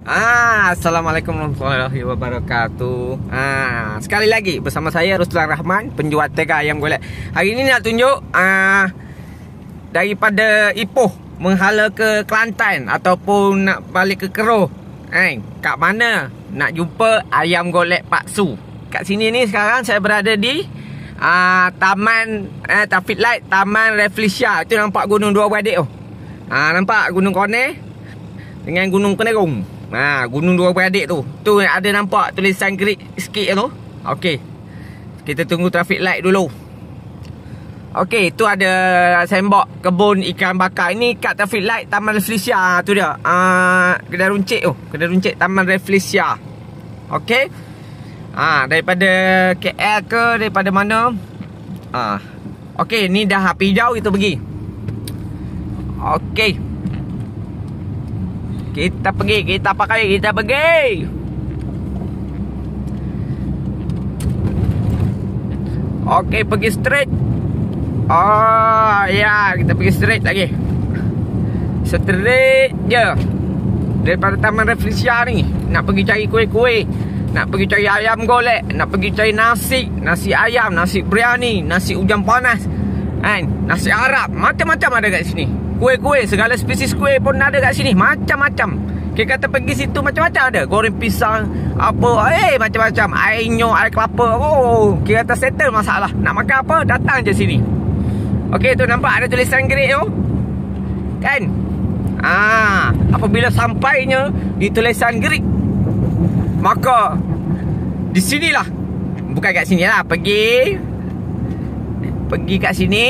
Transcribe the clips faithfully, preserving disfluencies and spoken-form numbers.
Ah, Assalamualaikum warahmatullahi wabarakatuh. Ah, sekali lagi bersama saya Ruslan Rahman, penjual tega ayam golek. Hari ini nak tunjuk ah daripada Ipoh menghala ke Kelantan ataupun nak balik ke Keroh. Eh, kat mana nak jumpa ayam golek Pak Su? Kat sini ni sekarang saya berada di ah Taman eh Traffic Light Taman Rafflesia. Itu nampak gunung dua beradik tu. Ah, nampak gunung Koneh dengan gunung Penerung. Ha, gunung dua beradik tu. Tu ada nampak tulisan gerik sikit tu. Okey. Kita tunggu traffic light dulu. Okey, tu ada sembok kebun ikan bakar. Ini kat traffic light Taman Rafflesia tu dia. Ah, kedai runcit tu. Kedai runcit Taman Rafflesia. Okey. Ah, daripada K L ke daripada mana? Ah. Okey, ni dah api hijau kita pergi. Okey. Kita pergi, kita pakai, kita pergi. Okey, pergi straight. Oh, ya, kita pergi straight lagi. Straight je. Daripada Taman Rafflesia ni, nak pergi cari kuih-kuih, nak pergi cari ayam golek, nak pergi cari nasi, nasi ayam, nasi biryani, nasi ujang panas, kan? Nasi Arab, macam-macam ada kat sini. Kuih-kuih, segala spesies kuih pun ada kat sini. Macam-macam. Kita kata pergi situ macam-macam ada. Goreng pisang, apa, eh macam-macam. Air nyo, air kelapa. Oh, kita kata settle masalah. Nak makan apa, datang je sini. Okey, tu nampak ada tulisan gerik tu. Kan? Ah, apabila sampainya di tulisan gerik, maka di sinilah. Bukan kat sini lah. Pergi. Pergi kat sini.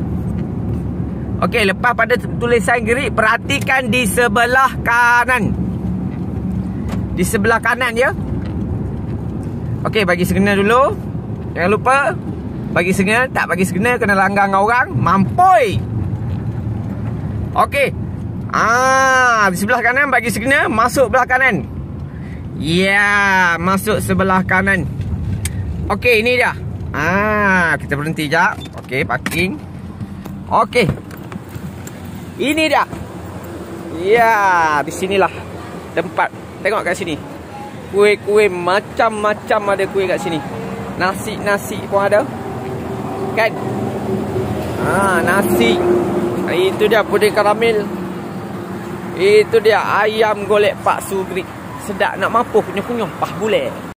Okey, lepas pada tulisan gerik, perhatikan di sebelah kanan. Di sebelah kanan ya. Okey, bagi segena dulu. Jangan lupa bagi segena, tak bagi segena kena langgar dengan orang, mampoi. Okey. Ah, di sebelah kanan bagi segena, masuk belah kanan. Ya, yeah, masuk sebelah kanan. Okey, ini dia. Ah, kita berhenti jap. Okey, parking. Okey. Ini dia. Ya, di sinilah tempat. Tengok kat sini. Kuih-kuih macam-macam ada kuih kat sini. Nasi-nasi pun ada. Kan? Ah, nasi. Itu dia puding karamel. Itu dia ayam golek Pak Su gerik. Sedap nak mampu punya-punya. Pah boleh.